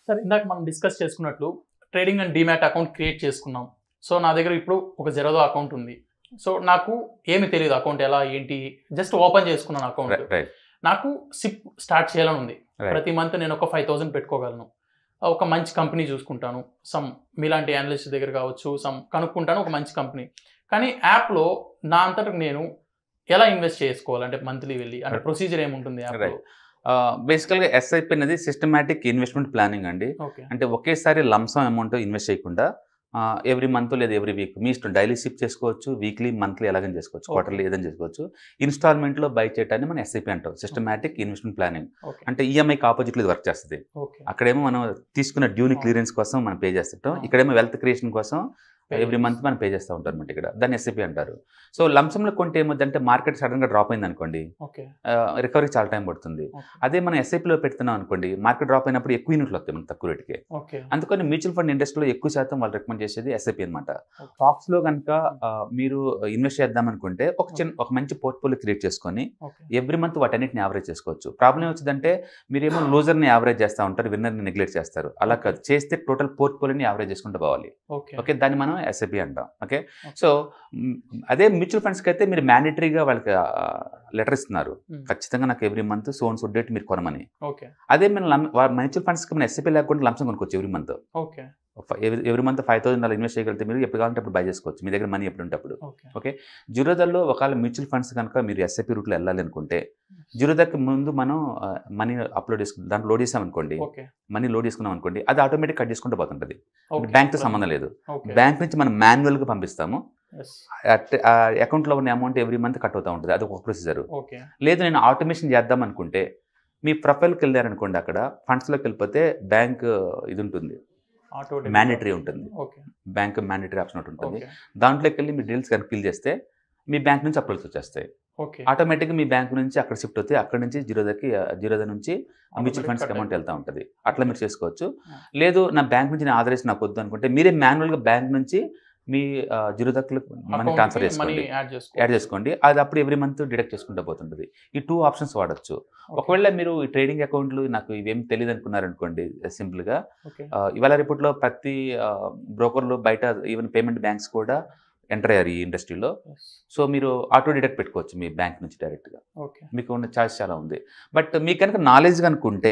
Sir ఇందాక మనం discuss చేసుకున్నట్లు trading and demat account create చేసుకున్నాం. సో నా దగ్గర ఇప్పుడు ఒక జెరోదా అకౌంట్ ఉంది. సో నాకు ఏమి తెలియదు అకౌంట్ ఎలా ఏంటి, జస్ట్ ఓపెన్ చేసుకున్నాను అకౌంట్. నాకు సిప్ స్టార్ట్ చేయాలని ఉంది. ప్రతి మంత్ నేను ఒక 5,000 పెట్టుకోగలను. ఒక మంచి కంపెనీ చూసుకుంటాను, సమ్ మీలాంటి అనలిస్ట్ దగ్గర కావచ్చు, సమ్ కనుక్కుంటాను ఒక మంచి కంపెనీ. కానీ యాప్లో నా అంతటా నేను ఎలా ఇన్వెస్ట్ చేసుకోవాలంటే మంత్లీ వెళ్ళి అంటే ప్రొసీజర్ ఏముంటుంది యాప్లో? బేసికల్గా ఎస్ఐపి అనేది సిస్టమాటిక్ ఇన్వెస్ట్మెంట్ ప్లానింగ్ అండి. అంటే ఒకేసారి లంసమ్ అమౌంట్ ఇన్వెస్ట్ చేయకుండా ఎవ్రీ మంత్ లేదా ఎవ్రీ వీక్ మీ ఇష్టం, డైలీ షిప్ చేసుకోవచ్చు, వీక్లీ మంత్లీ ఎలాగని చేసుకోవచ్చు, క్వార్టర్లీ ఏదైనా చేసుకోవచ్చు. ఇన్స్టాల్మెంట్లో బై చేయటాన్ని మనం ఎస్ఐపి అంటాం, సిస్టమాటిక్ ఇన్వెస్ట్మెంట్ ప్లానింగ్. అంటే ఈఎంఐకి ఆపోజిట్లో ఇది వర్క్ చేస్తుంది. అక్కడేమో మనం తీసుకున్న డ్యూని క్లియరెన్స్ కోసం మనం పే చేస్తుంటాం, ఇక్కడేమో వెల్త్ క్రియేషన్ కోసం ఎవ్రీ మంత్ మనం పే చేస్తూ ఉంటారు అనమాట. ఇక్కడ దాన్ని ఎస్ఐపి అంటారు. సో లంసంలో కొంటే ఏమొద్దంటే మార్కెట్ సడన్గా డ్రాప్ అయింది అనుకోండి, రికవరీ చాలా టైం పడుతుంది. అదే మనం ఎస్ఐపిలో పెడుతున్నాం అనుకోండి, మార్కెట్ డ్రాప్ అయినప్పుడు ఎక్కువ యూనిట్లు వస్తాయి మనకు తక్కువ రేటుకే. అందుకని మ్యూచువల్ ఫండ్ ఇండస్ట్రీలో ఎక్కువ శాతం వాళ్ళు రికమెండ్ చేసేది ఎస్ఐపి అనమాట. స్టాక్స్లో కనుక మీరు ఇన్వెస్ట్ చేద్దాం అనుకుంటే ఒక మంచి పోర్ట్ఫోలియో క్రియేట్ చేసుకొని ఎవ్రీ మంత్ వాటన్నిటిని యావరేజ్ చేసుకోవచ్చు. ప్రాబ్లం వచ్చిందంటే మీరేమో లూజర్ని యావరేజ్ చేస్తూ ఉంటారు, విన్నర్ని నెగ్లెక్ట్ చేస్తారు. అలా కాదు, చేస్తే టోటల్ పోర్ట్ఫోలియోని యావరేజ్ చేసుకుంటూ పోవాలి. ఓకే, దాన్ని మనం ఎస్ఐపి అంటాం. ఓకే, సో అదే మ్యూచువల్ ఫండ్స్కి అయితే మీరు మ్యాండేటరీగా వాళ్ళకి లెటర్ ఇస్తున్నారు, ఖచ్చితంగా నాకు every month so and so date మీరు కొనమని. అదే మనం మ్యూచువల్ ఫండ్స్కి మనం ఎస్ఐపి లేకుండా లంసం కొనుక్కోవచ్చు ఎవ్రీ మంత్. ఎవ్రీ మంత్ 5,000 అలా ఇన్వెస్ట్ చేయగలిగితే మీరు ఎప్పుడు కావాలంటే అప్పుడు బై చేసుకోవచ్చు, మీ దగ్గర మనీ ఎప్పుడు ఉంటే అప్పుడు. ఓకే, జీరోదాలో ఒకవేళ మ్యూచువల్ ఫండ్స్ కనుక మీరు ఎస్ఐపి రూట్లో వెళ్ళాలి అనుకుంటే, జీరోదాకి ముందు మనం మనీ అప్లోడ్ చేసుకుని దాంట్లో లోడ్ చేసాం అనుకోండి, మనీ లోడ్ చేసుకున్నాం అనుకోండి, అది ఆటోమేటిక్ కట్ చేసుకుంటూ పోతుంటుంది. బ్యాంక్తో సంబంధం లేదు. బ్యాంక్ నుంచి మనం మాన్యువల్గా పంపిస్తాము, అకౌంట్లో ఉన్న అమౌంట్ ఎవ్రీ మంత్ కట్ అవుతూ ఉంటుంది. అది ఒక ప్రొసీజర్. లేదు నేను ఆటోమేషన్ చేద్దాం అనుకుంటే, మీ ప్రొఫైల్కి వెళ్ళారనుకోండి, అక్కడ ఫండ్స్లోకి వెళ్ళిపోతే బ్యాంక్ ఇది ఉంటుంది, మ్యాండేటరీ ఉంటుంది, బ్యాంక్ మ్యాండేటరీ ఆప్షన్ ఒకటి ఉంటుంది. దాంట్లోకి వెళ్ళి మీ డీటెయిల్స్ కనుక ఫిల్ చేస్తే మీ బ్యాంక్ నుంచి అప్రోల్స్ వచ్చేస్తాయి. ఆటోమేటిక్గా మీ బ్యాంక్ నుంచి అక్కడ షిఫ్ట్ అవుతాయి, అక్కడ నుంచి జీరోదా నుంచి మ్యూచువల్ ఫండ్స్కి అమౌంట్ వెళ్తూ ఉంటుంది. అట్లా మీరు చేసుకోవచ్చు. లేదు నా బ్యాంక్ నుంచి నేను ఆదరేసి నాకు వద్దు అనుకుంటే, మీరే మాన్యువల్గా బ్యాంక్ నుంచి మీ జీరోదాకి మనీ ట్రాన్స్ఫర్ చేసుకోండి, యాడ్ చేసుకోండి. అది అప్పుడు ఎవ్రీ మంత్ డిడక్ట్ చేసుకుంటూ పోతుంటుంది. ఈ 2 ఆప్షన్స్ వాడచ్చు. ఒకవేళ మీరు ఈ ట్రేడింగ్ అకౌంట్లు నాకు ఇవేం తెలియదు అనుకున్నారనుకోండి, సింపుల్గా ఇవాళ రిపోర్ట్లో ప్రతి బ్రోకర్లు బయట ఈవెన్ పేమెంట్ బ్యాంక్స్ కూడా ఎంటర్ అయ్యారు ఈ ఇండస్ట్రీలో. సో మీరు ఆటో డిడక్ట్ పెట్టుకోవచ్చు మీ బ్యాంక్ నుంచి డైరెక్ట్గా, మీకు ఉన్న ఛాయిస్ చాలా ఉంది. బట్ మీకు కనుక నాలెడ్జ్ కనుక్కుంటే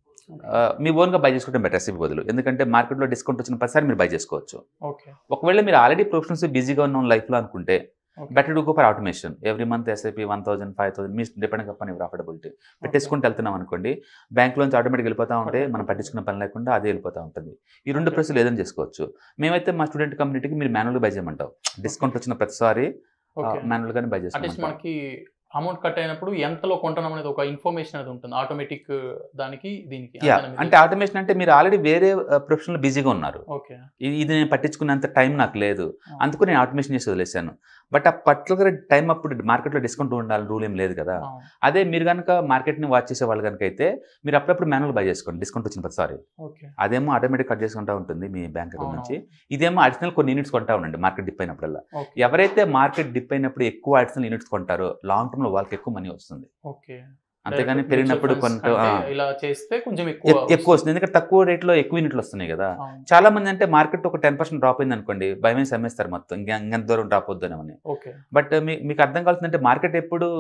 మీ ఓన్గా బై చేసుకోవడం బెటర్ ఎస్ఐపి బదులు, ఎందుకంటే మార్కెట్లో డిస్కౌంట్ వచ్చిన ప్రతిసారి మీరు బై చేసుకోవచ్చు. ఒకవేళ మీరు ఆల్రెడీ ప్రొఫెషనల్స్ బిజీగా ఉన్న లైఫ్లో అనుకుంటే, better to go for automation. Every month SIP 1,000, 5,000 మీ డిపెండ్ అపాన్ యువర్ ప్రాఫిటబిలిటీ పెట్టేసుకుంటూ వెళ్తున్నాం అనుకోండి, బ్యాంక్లోంచి ఆటోమేటిక్ వెళ్ళిపోతూ ఉంటే మనం పట్టించుకున్న పని లేకుండా అదే వెళ్ళిపోతూ ఉంటుంది. ఈ 2 ప్రొసీజర్లు ఏదైనా చేసుకోవచ్చు. మేమైతే మా స్టూడెంట్ కమ్యూనిటీకి మీరు మాన్యువల్గా బై చేయమంటాం, డిస్కౌంట్ వచ్చిన ప్రతిసారి మాన్యువల్గానే బై చేసుకోవాలి. అమౌంట్ కట్ అయినప్పుడు ఎంతలో కొంటున్నాం అనేది ఒక ఇన్ఫర్మేషన్ అనేది ఉంటుంది ఆటోమేటిక్ దానికి దీనికి. అంటే ఆటోమేషన్ అంటే మీరు ఆల్రెడీ వేరే ప్రొఫెషన్లో బిజీగా ఉన్నారు, ఇది నేను పట్టించుకున్నంత టైం నాకు లేదు, అందుకు నేను ఆటోమేషన్ చేసి వదిలేశాను. బట్ ఆ పర్టికులర్ టైం అప్పుడు మార్కెట్లో డిస్కౌంట్ ఉండాలి రూల్ ఏం లేదు కదా. అదే మీరు కనుక మార్కెట్ని వాచ్ చేసే వాళ్ళు కనుక అయితే మీరు అప్పుడప్పుడు మాన్యువల్ బై చేసుకోండి, డిస్కౌంట్ వచ్చిన ప్రతిసారి. అదేమో ఆటోమేటిక్ కట్ చేసుకుంటా ఉంటుంది మీ బ్యాంక్ అకౌంట్ నుంచి. ఇదేమో అడిషనల్ కొన్ని యూనిట్స్ కొంటా ఉండండి మార్కెట్ డిప్ అయినప్పుడల్లా. ఎవరైతే మార్కెట్ డిప్ అయినప్పుడు ఎక్కువ అడిషనల్ యూనిట్స్ కొంటారో లాంగ్ టర్మ్ లో వాళ్ళకి ఎక్కువ మనీ వస్తుంది. అంతేగాని పెరిగినప్పుడు కొంత ఇలా చేస్తే కొంచెం ఎక్కువ వస్తుంది, ఎందుకంటే తక్కువ రేట్లో ఎక్కువ యూనిట్లు వస్తున్నాయి కదా. చాలా మంది అంటే మార్కెట్ ఒక 10% డ్రాప్ అయింది అనుకోండి, భయం అమ్మేస్తారు మొత్తం, ఇంకెంత దూరం డ్రాప్ అవుతుందని. బట్ మీకు అర్థం కావాల్సిందంటే మార్కెట్ ఎప్పుడు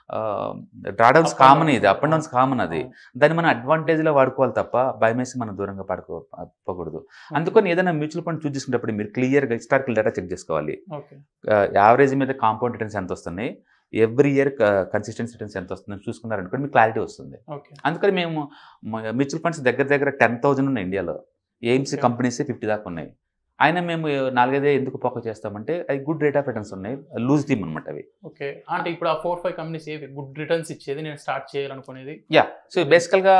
డ్రాడౌన్స్ కామన్, ఇది అప్ అండ్ డౌన్స్ కామన్. అది దాన్ని మనం అడ్వాంటేజ్లో వాడుకోవాలి తప్ప భయం వేసి మనం దూరంగా పడుకోకూడదు. అందుకని ఏదైనా మ్యూచువల్ ఫండ్ చూస్ చేసుకునేటప్పుడు మీరు క్లియర్గా హిస్టారికల్ డేటా చెక్ చేసుకోవాలి. యావరేజ్ మీద కాంపౌండ్ రిటర్న్స్ ఎంత వస్తున్నాయి, ఎవ్రీ ఇయర్ కన్సిస్టెన్సీ రిటర్న్స్ ఎంత వస్తుందని చూసుకున్నారనుకోండి మీకు క్లారిటీ వస్తుంది. అందుకని మేము మ్యూచువల్ ఫండ్స్ దగ్గర 10,000 ఉన్నాయి ఇండియాలో, ఎయిమ్స్ కంపెనీస్ 50 దాకా ఉన్నాయి. అయినా మేము 4-5 ఎందుకు ఫోకస్ చేస్తామంటే అవి గుడ్ రేట్ ఆఫ్ రిటర్న్స్ ఉన్నాయి, లూజ్ థీమ్ అనమాట అవి. ఓకే, అంటే ఇప్పుడు ఆ 4-5 కంపెనీస్ ఏవి గుడ్ రిటర్న్స్ ఇచ్చేది నేను స్టార్ట్ చేయాలనుకునేది? సో బేసికల్గా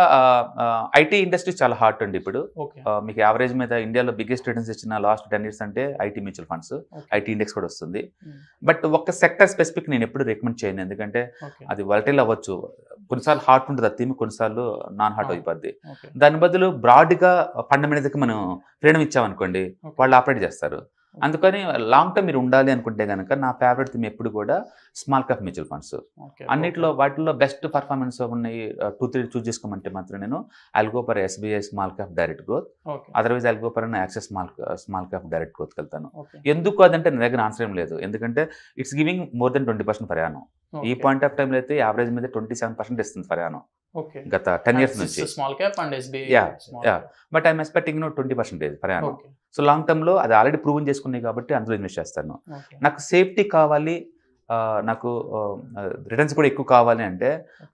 ఐటీ ఇండస్ట్రీ చాలా హాట్ అండి ఇప్పుడు. మీకు యావరేజ్ మీద ఇండియాలో బిగ్గెస్ట్ రిటర్న్స్ ఇచ్చిన లాస్ట్ 10 years అంటే IT mutual funds, IT index కూడా వస్తుంది. బట్ ఒక సెక్టర్ స్పెసిఫిక్ నేను ఎప్పుడు రికమెండ్ చేయను, ఎందుకంటే అది వాలటైల్ అవ్వచ్చు, కొన్నిసార్లు హాట్ ఉంటుంది ఆ థీమ్, కొన్నిసార్లు నాన్ హాట్ అయిపోద్ది. దాని బదులు బ్రాడ్గా ఫండమెంటల్కి మనం ఫ్రీడమ్ ఇచ్చామనుకోండి వాళ్ళు ఆపరేట్ చేస్తారు. అందుకని లాంగ్ టర్మ్ మీరు ఉండాలి అనుకుంటే కనుక నా ఫేవరెట్ థీమ్ ఎప్పుడు కూడా స్మాల్ క్యాప్ మ్యూచువల్ ఫండ్స్. అన్నిట్లో వాటిల్లో బెస్ట్ పర్ఫార్మెన్స్ ఉన్నాయి 2-3 చూస్ చేసుకోమంటే మాత్రం నేను I'll go for SBI small cap direct growth, otherwise I'll go for Axis small cap direct గ్రోత్కి వెళ్తాను. ఎందుకు అదంటే నా దగ్గర ఆన్సర్ ఏం లేదు, ఎందుకంటే it's giving more than 20% per annum. ఈ పాయింట్ ఆఫ్ టైంలో అయితే యావరేజ్ మీద 27% ఇస్తుంది per annum గత 10 years నుంచి. But I'm expecting 20% per annum. So long term లో అది ఆల్రెడీ ప్రూవన్ చేసుకున్నాయి కాబట్టి అందులో ఇన్వెస్ట్ చేస్తాను. నాకు సేఫ్టీ కావాలి, నాకు రిటర్న్స్ కూడా ఎక్కువ కావాలి అంటే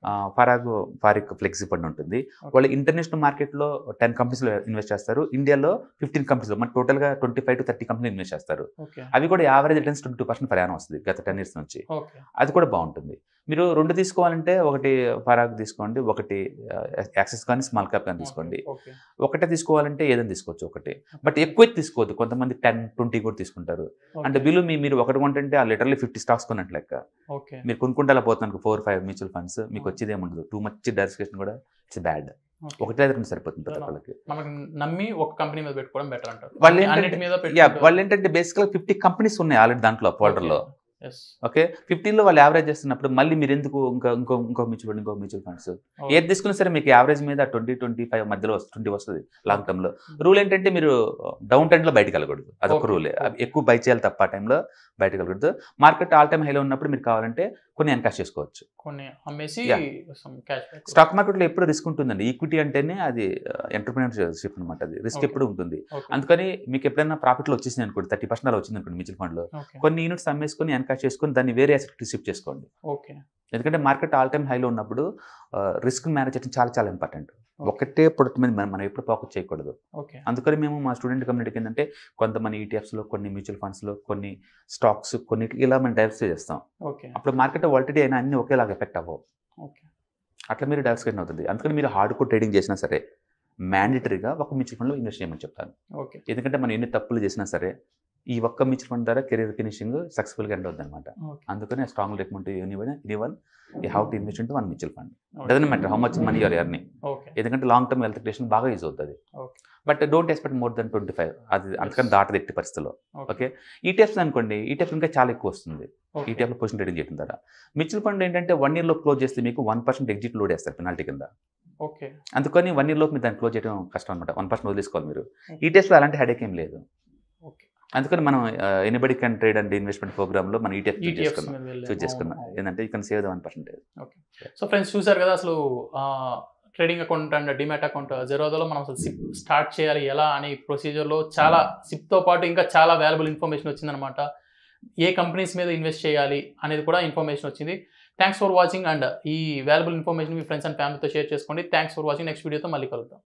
ఫారిక్ ఫ్లెక్సీ ఫండ్ ఉంటుంది. వాళ్ళు ఇంటర్నేషనల్ మార్కెట్లో 10 కంపెనీస్లో ఇన్వెస్ట్ చేస్తారు, ఇండియాలో 15 కంపెనీస్లో, మన టోటల్గా 25 to 30 కంపెనీలు ఇన్వెస్ట్ చేస్తారు. అవి కూడా యావరేజ్ రిటర్న్స్ 22% per annum వస్తుంది గత 10 years నుంచి. అది కూడా బాగుంటుంది. మీరు 2 తీసుకోవాలంటే ఒకటి ఫరాగ్ తీసుకోండి, ఒకటి యాక్సెస్ కానీ స్మాల్ క్యాప్ కానీ తీసుకోండి. ఒకటే తీసుకోవాలంటే ఏదైనా తీసుకోవచ్చు ఒకటి, బట్ ఎక్కువ తీసుకోవద్దు. కొంతమంది 10-20 కూడా తీసుకుంటారు. అంటే బిల్లు మీరు ఒకటి కొంటే ఆ లిటరల్లీ 50 స్టాక్స్ కొన్నట్టు లెక్క. మీరు కొనుక్కుంటే అలా పోతున్నాను 4-5 మ్యూచువల్ ఫండ్స్, మీకు వచ్చేది ఏముండదు. టూ మచ్ డైవర్సిఫికేషన్ కూడా ఇట్స్ బ్యాడ్. ఒకటే రెండు సరిపోతుంది ప్రతి ఒక్కరికి. నమ్మి ఒక కంపెనీ మీద పెట్టుకోవడం బెటర్ అంటారు. వాళ్ళు ఏంటంటే బేసిక్గా 50 కంపెనీస్ ఉన్నాయి ఆల్రెడీ దాంట్లో ఫోల్డర్లో. ఓకే, 15లో వాళ్ళు యావరేజ్ చేస్తున్నప్పుడు మళ్ళీ మీరు ఎందుకు ఇంకో మ్యూచువల్ ఫండ్స్ ఏది తీసుకున్నా సరే మీకు యావరేజ్ మీద 20-25 మధ్యలో 20 వస్తుంది లాంగ్ టర్మ్ లో. రూల్ ఏంటంటే మీరు డౌన్ ట్రెండ్ లో బయటకు వెళ్ళకూడదు, అదొక రూలే. ఎక్కువ బై చేయాలి తప్ప ఆ టైంలో బయటకు వెళ్ళకూడదు. మార్కెట్ ఆల్ టైమ్ హైలో ఉన్నప్పుడు మీరు కావాలంటే కొన్ని ఎన్కాష్ చేసుకోవచ్చు, కొన్ని అమ్మేసి. స్టాక్ మార్కెట్ లో ఎప్పుడు రిస్క్ ఉంటుందండి. ఈక్విటీ అంటేనే అది ఎంటర్‌ప్రెన్యూర్‌షిప్ అనమాట, అది రిస్క్ ఎప్పుడు ఉంటుంది. అందుకని మీకు ఎప్పుడైనా ప్రాఫిట్ లో వచ్చేసింది అనుకోండి, 30% అలా వచ్చింది అనుకోండి మ్యూచువల్ ఫండ్ లో, కొన్ని యూనిట్స్ అమ్మేసుకొని ఎన్కాష్ చేసుకొని దాన్ని వేరే అసెట్ షిఫ్ట్ చేసుకోండి. ఎందుకంటే మార్కెట్ ఆల్ టైమ్ హైలో ఉన్నప్పుడు రిస్క్ మేనేజ్ చేయడం చాలా చాలా ఇంపార్టెంట్. ఒకటే ప్రొడక్ట్ మీద మనం ఎప్పుడు ఫోకస్ చేయకూడదు. అందుకని మేము మా స్టూడెంట్ కమ్యూనిటీకి ఏంటంటే కొంతమంది ఈటీఎఫ్స్లో, కొన్ని మ్యూచువల్ ఫండ్స్లో, కొన్ని స్టాక్స్, కొన్ని ఇలా మనం డైవర్సిఫై చేస్తాం. అప్పుడు మార్కెట్ వాలిడిటీ అయినా అన్ని ఒకేలాగా ఎఫెక్ట్ అవ్వవు. అట్లా మీరు డైవర్సిఫికేషన్ అవుతుంది. అందుకని మీరు హార్డ్ కోర్ ట్రేడింగ్ చేసినా సరే మ్యాండేటరీగా ఒక మ్యూచువల్ ఫండ్లో ఇన్వెస్ట్ చేయమని చెప్తాను. ఎందుకంటే మనం ఎన్ని తప్పులు చేసినా సరే ఈ ఒక్క మ్యూచువల్ ఫండ్ ద్వారా కెరీర్ ఫినిషింగ్ సక్సెస్ఫుల్గా ఎండ్ అవుతుంది అనమాట. అందుకని strong recommend anyone you have to invest into one mutual fund. Doesn't matter how much money you are earning, ఎందుకంటే లాంగ్ టర్మ్ వెల్త్ క్రియేషన్ బాగా యూజ్ అవుతుంది. But don't expect more than 25, అది అందుకని దాటది ఎట్టి పరిస్థితుల్లో. ఓకే, ఈటీఎఫ్స్ అనుకోండి, ఈటీఎఫ్ ఇంకా చాలా ఎక్కువ వస్తుంది ఈటీఎఫ్లో పొజిషన్ ట్రేడింగ్ చేయడం ద్వారా. మ్యూచువల్ ఫండ్ ఏంటంటే 1 year లో క్లోజ్ చేస్తే మీకు 1% ఎగ్జిట్ లోడ్ వేస్తారు పెనాల్టీ కింద. అందుకని 1 year లోపు మీరు దాన్ని క్లోజ్ చేయడం కష్టం అనమాట, 1% వదిలేసుకోవాలి మీరు. ఈటీఎఫ్లో అలాంటి హెడేక్ ఏం లేదు. అందుకని మనం anybody can trade and investment ప్రోగ్రామ్లో మనం ఈటీఎఫ్ చూస్ చేసుకున్నాం. ఏంటంటే you can save the 1%. So friends చూసారు కదా, అసలు trading account and demat account జెరోదాలో మనం అసలు సిప్ స్టార్ట్ చేయాలి ఎలా అనే ప్రొసీజర్లో చాలా సిప్తో పాటు ఇంకా చాలా వాల్యుబుల్ ఇన్ఫర్మేషన్ వచ్చిందనమాట. ఏ కంపెనీస్ మీద ఇన్వెస్ట్ చేయాలి అనేది కూడా ఇన్ఫర్మేషన్ వచ్చింది. థ్యాంక్స్ ఫర్ వాచింగ్, అండ్ ఈ వాల్యుబుల్ ఇన్ఫర్మేషన్ మీ ఫ్రెండ్స్ అండ్ ఫ్యామిలీతో షేర్ చేసుకోండి. Thanks for watching. నెక్స్ట్ వీడియోతో మళ్ళీ కలుద్దాం.